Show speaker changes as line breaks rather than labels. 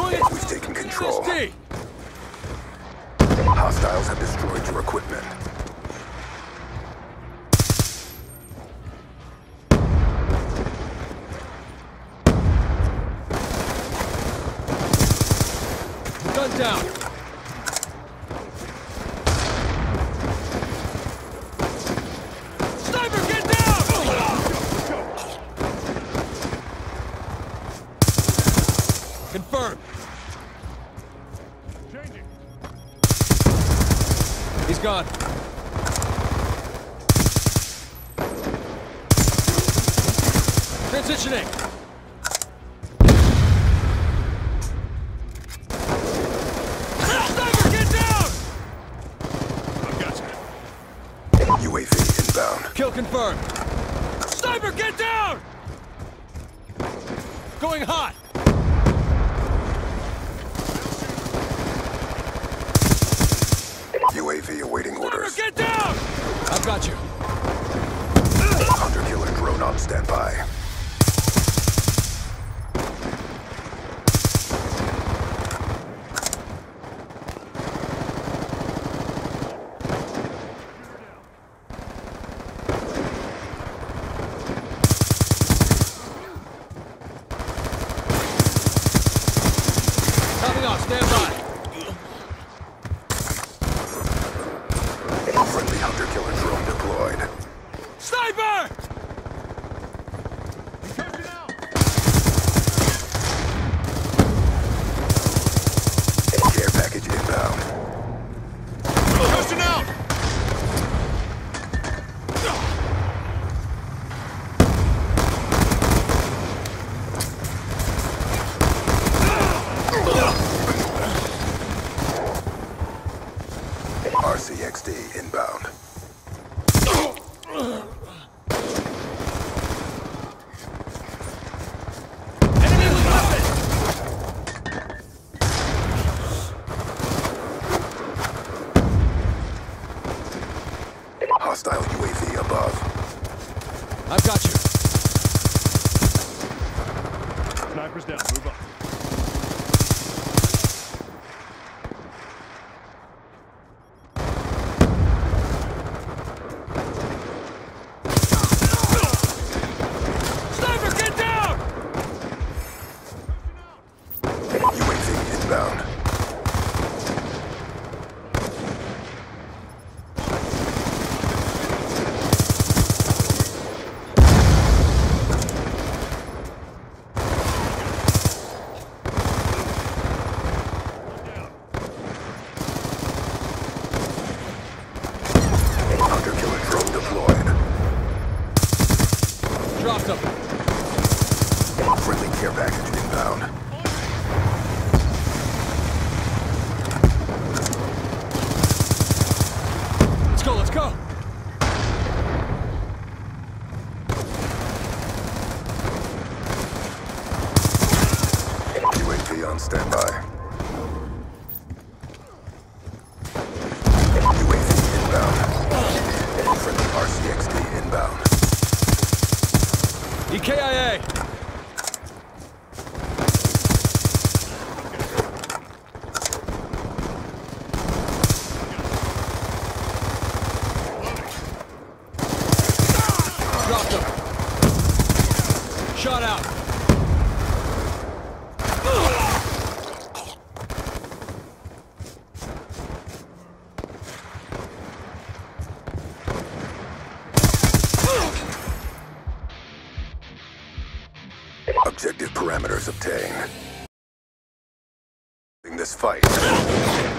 We've taken control. Hostiles have destroyed your equipment.
Gun down. Sniper, get down! Confirmed. Changing. He's gone. Transitioning. Sniper, get down! I got you.
UAV inbound.
Kill confirmed. Sniper, get down! Going hot.
UAV awaiting orders.
Get down! I've got you.
Hunter-killer drone on standby.
Coming off, stand by.
Friendly hunter-killer drone deployed.
Sniper!
Care package inbound.
Posting out!
RCXD inbound.
Enemy with weapon!
Hostile UAV above.
I've got you.
Sniper's down, move up.
Sniper, get down!
UAV inbound. Hunter-killer drone deployed.
Dropped him.
Friendly care package inbound.
Let's go, let's go!
UAV on standby. UAV inbound. Friendly RCXD inbound.
EKIA! Dropped him. Shot out.
Objective parameters obtained. In this fight.